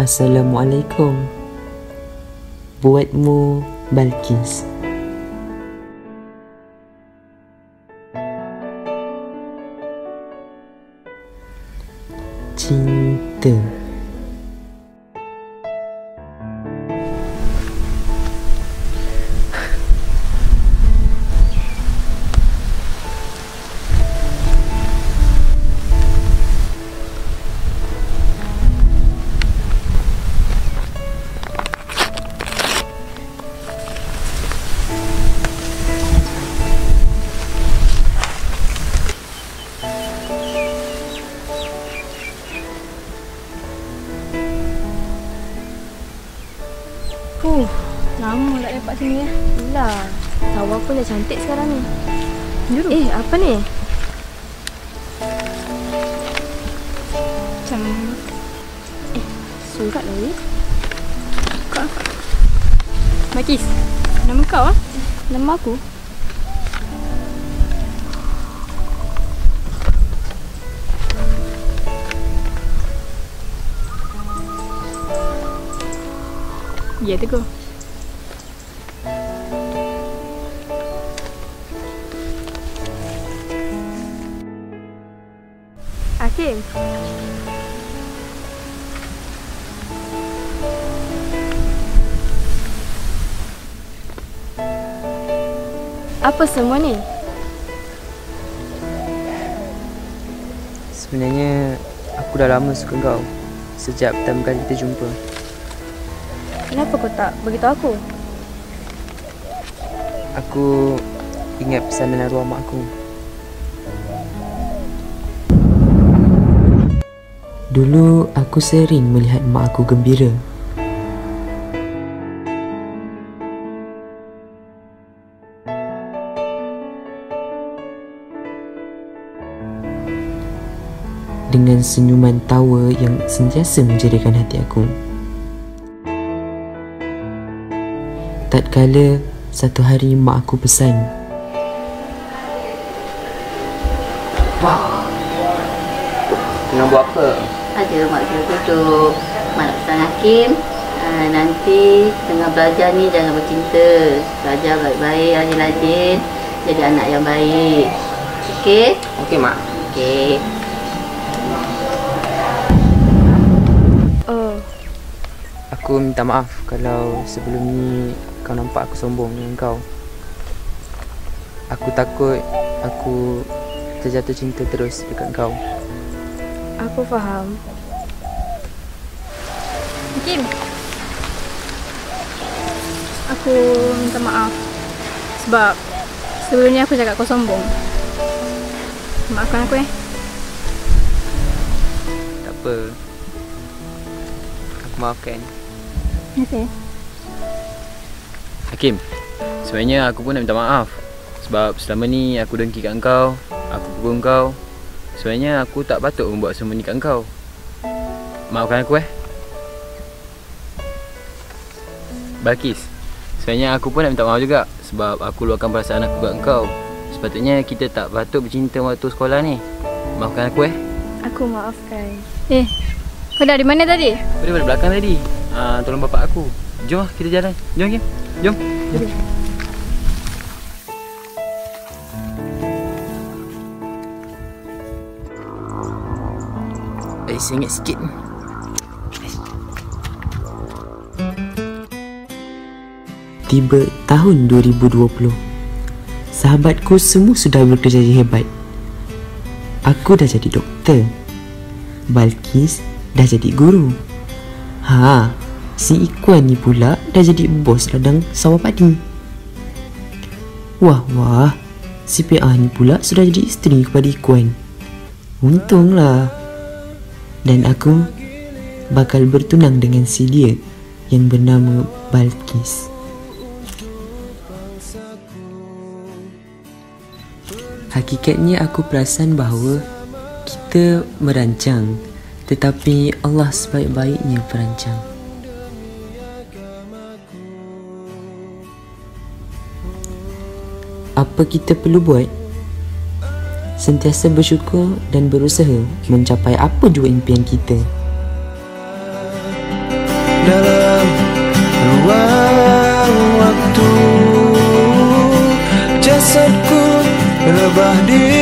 Assalamualaikum. Buatmu, Balqis. Cinta. Lama tak dapat sini ya. Yelah, tawa pun dah cantik sekarang ni. Duduk. Apa ni? Macam Surat lagi. kau. Balqis, nama kau ah? Nama aku? Ya, Teguh. Hakim. Apa semua ni? Sebenarnya aku dah lama suka kau. Sejak pertama kali kita jumpa. Kenapa kau tak beritahu aku? Aku ingat pesanan arwah mak aku. Dulu aku sering melihat mak aku gembira. Dengan senyuman tawa yang sentiasa menjerikan hati aku. Tatkala satu hari mak aku pesan, "Mak, tengah buat apa?" Ada mak kira tutup. Mak nak pesan Hakim, nanti tengah belajar ni jangan bercinta. Belajar baik-baik, rajin-rajin, jadi anak yang baik. Okey? Okey, Mak. Okey. Oh, Aku minta maaf kalau sebelum ni kau nampak aku sombong dengan kau. Aku takut aku terjatuh cinta terus dekat kau. aku faham. Hakim, aku minta maaf sebab sebelum ni aku cakap kau sombong. Maafkan aku Tak apa. Aku maafkan. Okey. Hakim, sebenarnya aku pun nak minta maaf sebab selama ni aku dengki kat kau, aku pukul kau. Sebenarnya aku tak patut membuat semua ni kat kau. Maafkan aku Balqis, sebenarnya aku pun nak minta maaf juga sebab aku luahkan perasaan aku kat kau. Sepatutnya kita tak patut bercinta waktu sekolah ni. Maafkan aku Aku maafkan. Kau dari mana tadi? Aku daripada belakang tadi. Tolong bapak aku. Jom kita jalan. Jom Kim. Jom. Sengit sikit. Tiba tahun 2020. Sahabatku semua sudah bekerja hebat. Aku dah jadi doktor. Balqis dah jadi guru. Si Ikwan ni pula dah jadi bos ladang sawah padi. Wah, si PA ni pula sudah jadi isteri kepada Ikwan. Untunglah. Dan aku bakal bertunang dengan si dia yang bernama Balqis. Hakikatnya aku perasan bahawa kita merancang, tetapi Allah sebaik-baiknya perancang. Apa kita perlu buat? Sentiasa bersyukur dan berusaha mencapai apa jua impian kita. tabah diri